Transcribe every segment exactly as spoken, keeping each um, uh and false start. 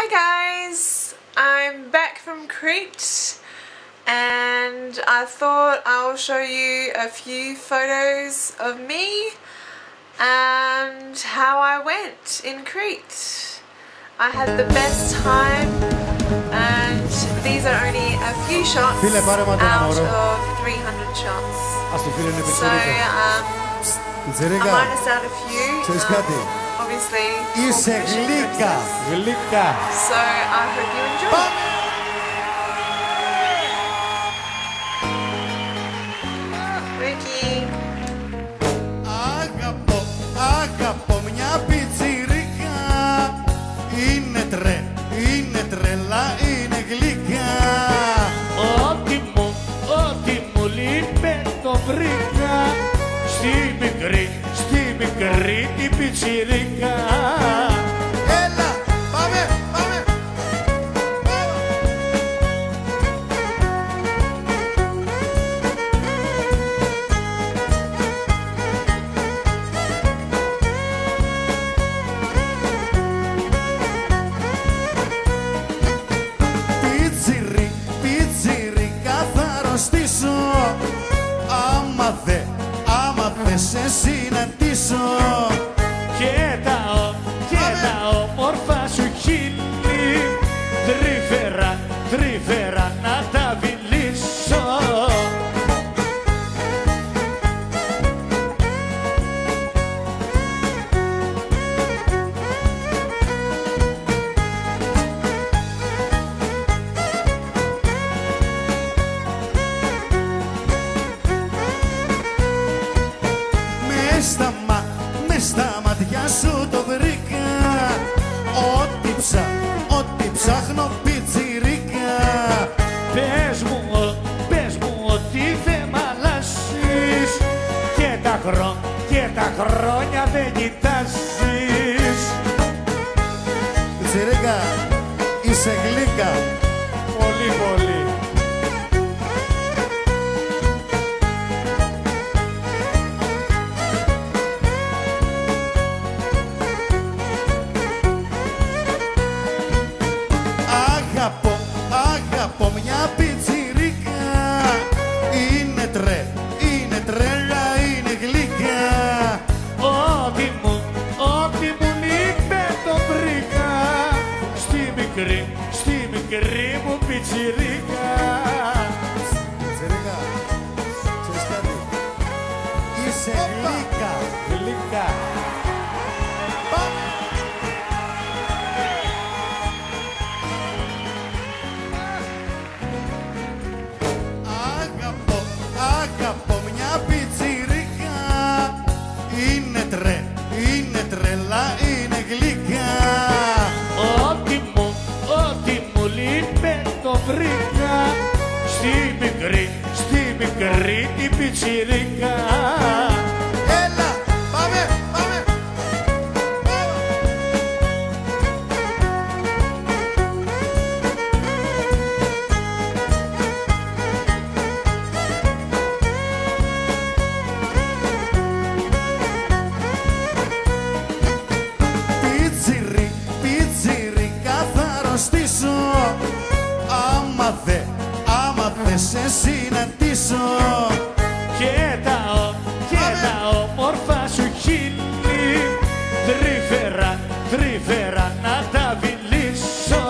Hi guys, I'm back from Crete and I thought I'll show you a few photos of me and how I went in Crete. I had the best time and these are only a few shots out of three hundred shots. So um, I minus out a few. Um, Obviously, είσαι γλύκα, γλύκα. So I hope you enjoy. Ricky. Αγαπώ, αγαπώ μια πιτσιρίκα. Είναι τρε, είναι τρελά, είναι γλύκα. Ό,τι μου, ό,τι μου λείπε το βρήκα. Στη μικρή, στη μικρή την πιτσιρίκα. Έλα, πάμε, πάμε. Πιτσιρί, πιτσιρίκα θα αρρωστήσω. Άμα δε, άμα δε σε συναντήσω. Κοίταω, κοίταω, μόρφα σου χείλη. Τρυφερά, τρυφερά να τα βιλήσω. Στα, μα, μες στα μάτια σου το βρήκα. Ό,τι ψά, ό,τι ψάχνω πιτσιρίκα. Πες μου, πες μου ότι δεν μ' αλλάζεις. Και τα χρό, και τα χρόνια δεν κοιτάζεις. Πιτσιρίκα, είσαι γλύκα. Πολύ, πολύ. Αγαπώ, αγαπώ μια πιτσιρίκα. Είναι τρε, είναι τρέλα, είναι γλύκα. Ό,τι μου, ό,τι μου λείπε το βρήκα. Στη μικρή, στη μικρή μου πιτσιρίκα. Πιτσιρίκα, ξέρεις κάτι, είσαι γλύκα. Γλυκά. Αγαπώ, αγαπώ μια πιτσιρίκα. Είναι τρε, είναι τρελά, είναι γλύκα. Ό,τι μου, ό,τι μου λείπε το βρήκα. Στη μικρή, στη μικρή την πιτσιρίκα. Έλα, πάμε, πάμε. Πιτσιρί, πιτσιρίκα θα αρρωστήσω. Άμα δε, άμα δε σε συναντήσω. Κοίταω, κοίταω, μόρφα σου χείλη. Τρυφερά, τρυφερά να τα βιλήσω.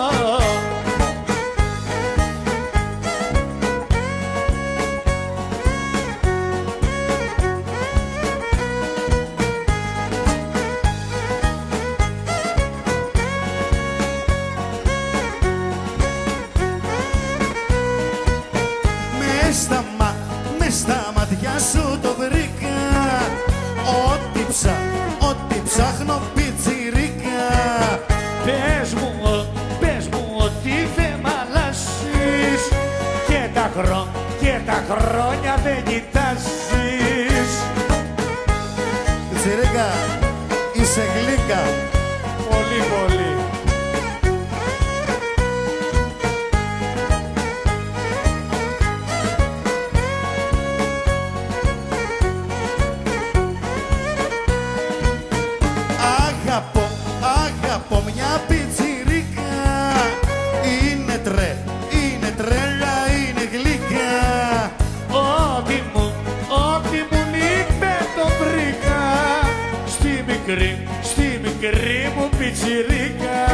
Μες στα, μα, μες στα μάτια σου το βρήκα. Ό,τι ψά, ό,τι ψάχνω πιτσιρίκα. Πες μου, πες μου ότι δεν μ' αλλάζεις. Και τα χρό, και τα χρόνια δεν κοιτάζεις. Πιτσιρίκα, είσαι γλύκα. Πολύ, πολύ. Αγαπώ, αγαπώ μια πιτσιρίκα. μικρή, στη μικρή μου πιτσιρίκα.